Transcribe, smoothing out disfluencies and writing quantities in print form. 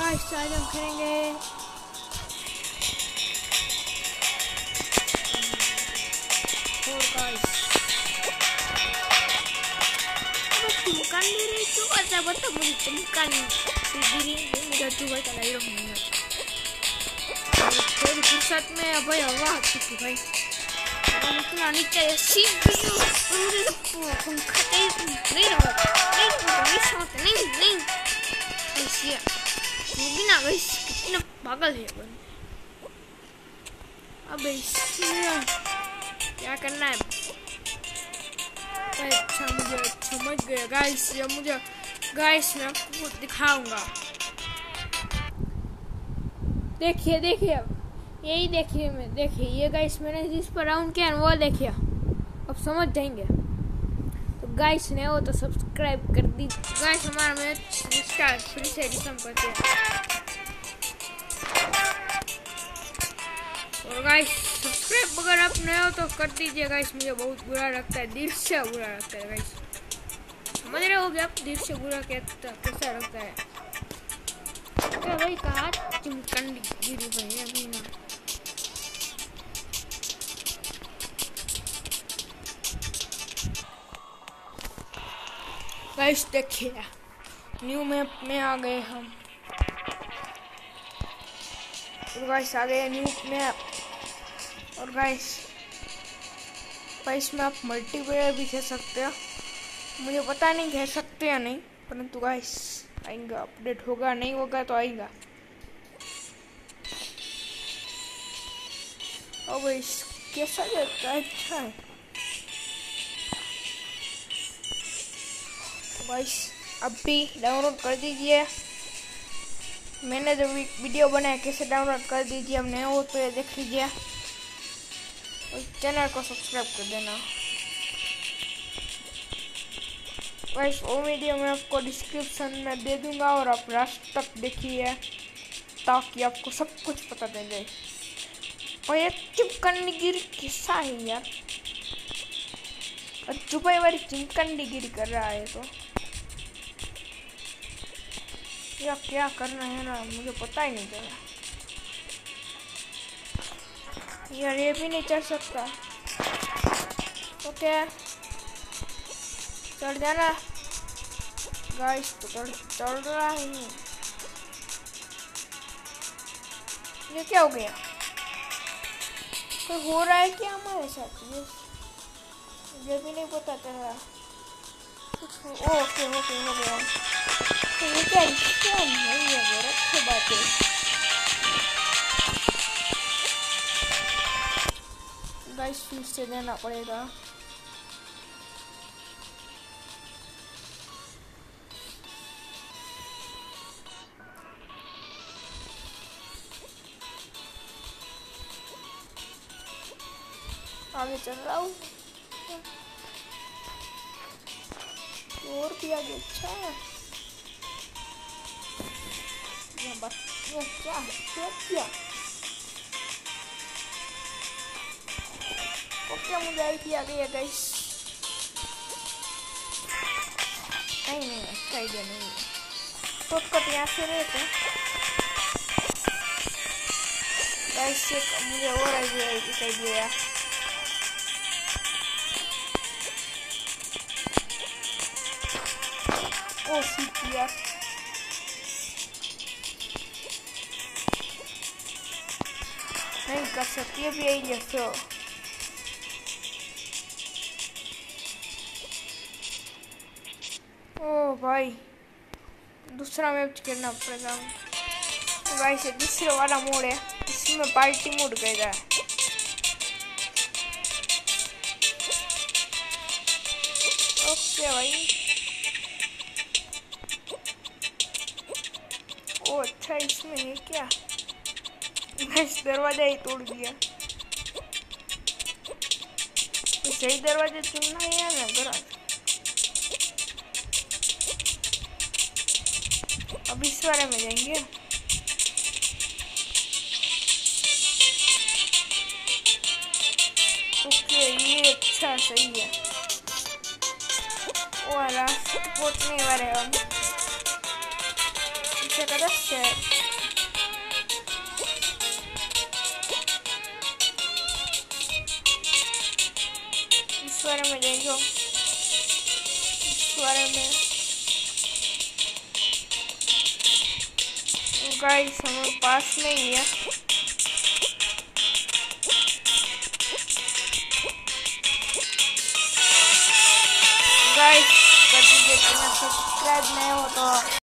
Guys आज हम खेलेंगे और गाइस चमकान दे रही क्यों ऐसा बता मुझे चमकान दे रही मुझे तू भाई चला ही रहूँगा थोड़ी फुर्सत में अब भाई हवा आती भाई इतना नीचे सीपीयू मुझे तो पंखा नहीं रहा नहीं ऐसी मूवी ना गाइस कितना पागल है अपन अब इसमें क्या करना है अच्छा मुझे समझ गया गाइस ये मुझे गाइस मैं आपको दिखाऊंगा देखिए यही देखिए मैं देखिए ये गाइस मैंने जिस पर राउंड किया वो देखिए अब समझ जाएंगे तो गाइस ने वो तो सब्सक्राइब कर दी गाइस हमारा मैच स्टार्ट फिर से एडिशन करते हैं और गाइस सब्सक्राइब अगर आप नए हो तो कर दीजिए गाइस मुझे बहुत बुरा लगता है दिल से बुरा लगता है गाइस समझ रहे हो आप दिल से बुरा कैसा लगता है तो भाई कहा चिमकन गिरी भाई अभी ना गाइस देखिए न्यू मैप में आ गए हम और गाइस आ गए न्यू मैप और गाइस में आप मल्टीप्लेयर भी खेल सकते हो मुझे पता नहीं खेल सकते या नहीं परंतु गाइस आएगा अपडेट होगा नहीं होगा तो आएगा अब इस कैसा जाता है अच्छा है गाइस अब भी डाउनलोड कर दीजिए मैंने जो वीडियो बनाया कैसे डाउनलोड कर दीजिए अब नए हो तो ये देख लीजिए और चैनल को सब्सक्राइब कर देना गाइस वो वीडियो मैं आपको डिस्क्रिप्शन में दे दूंगा और आप लास्ट तक देखिए ताकि आपको सब कुछ पता चल जाए और ये चिमकंडीगिरी किस्सा है यार और चुपाई वाली चिमकंडीगिरी कर रहा है तो या क्या करना है ना मुझे पता ही नहीं चला यार ये भी नहीं चढ़ सकता ओके चढ़ जाना गाइस तो चढ़ रहा है ये क्या हो गया तो हो रहा है क्या हमारे साथ मुझे भी नहीं पता चल रहा ओके हो गया तो ये क्या नहीं है रखे बातें गाइस फिर से देना पड़ेगा आगे चल रहा हूँ और भी आगे अच्छा है क्या ओके मुझे आइडिया गया गाइस नहीं अच्छा आइडिया नहीं तो कट यहाँ से रहते गाइस मुझे और आइडिया ओ सीटिया नहीं कर सकती है भी यही जैसे ओ भाई दूसरा मैच खेलना पड़ेगा गाइस ये दूसरे वाला मोड है इसमें पार्टी मोड कहता है ओके भाई ओ अच्छा इसमें है क्या गाइस दरवाजा ही तोड़ दिया तो सही दरवाजा चुनना है ना गराज अब इस वाले में जाएंगे ओके ये अच्छा सही है वाला पोटने वाले हम का 10 शेयर। इस बारे में देखो, इस बारे में गाइस हमारे पास में ही है। गाइस कर दीजिए, सब्सक्राइब नहीं हो तो